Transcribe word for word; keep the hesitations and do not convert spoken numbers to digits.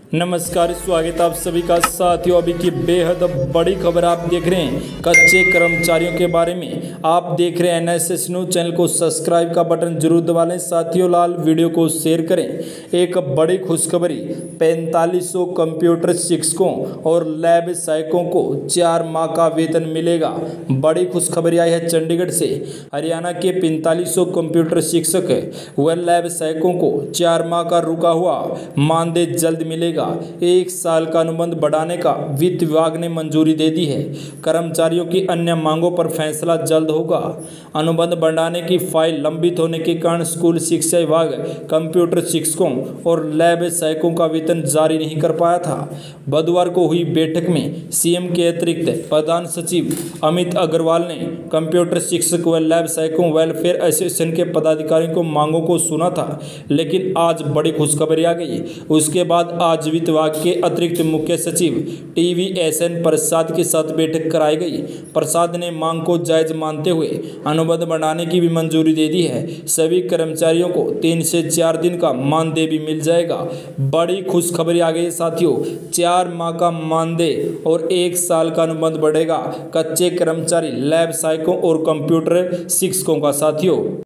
नमस्कार, स्वागत है आप सभी का साथियों। अभी की बेहद बड़ी खबर आप देख रहे हैं कच्चे कर्मचारियों के बारे में। आप देख रहे हैं N S S news. Channel को सब्सक्राइब का बटन जरूर दबा लें। साथियों लाल वीडियो को शेयर करें। एक बड़ी खुशखबरी, पैंतालीस सौ कंप्यूटर शिक्षकों और लैब सहायकों को चार माह का वेतन मिलेगा। बड़ी खुशखबरी आई है चंडीगढ़ से। हरियाणा के पैंतालीस सौ कंप्यूटर शिक्षक व लैब सहायकों को चार माह का रुका हुआ मानदेय जल्द मिलेगा। एक साल का अनुबंध बढ़ाने का वित्त विभाग ने मंजूरी दे दी है। कर्मचारियों की अन्य मांगों पर फैसला जल्द होगा। अनुबंध बढ़ाने की फाइल लंबित होने के कारण स्कूल शिक्षा विभाग कंप्यूटर शिक्षकों और लैब सहायकों का वेतन जारी नहीं कर पाया था। बुधवार को हुई बैठक में सीएम के अतिरिक्त प्रधान सचिव अमित अग्रवाल ने कंप्यूटर शिक्षक व लैब सहायकों वेलफेयर एसोसिएशन के पदाधिकारियों को मांगों को सुना था, लेकिन आज बड़ी खुशखबरी आ गई। उसके बाद आज वित्त विभाग के अतिरिक्त मुख्य सचिव T V S N Prasad के साथ बैठक कराई गई। प्रसाद ने मांग को जायज मानते हुए अनुबंध बढ़ाने की भी मंजूरी दे दी है। सभी कर्मचारियों को तीन से चार दिन का मानदेय भी मिल जाएगा। बड़ी खुशखबरी आ गई साथियों, चार माह का मानदेय और एक साल का अनुबंध बढ़ेगा कच्चे कर्मचारी, लैब सहायकों और कंप्यूटर शिक्षकों का। साथियों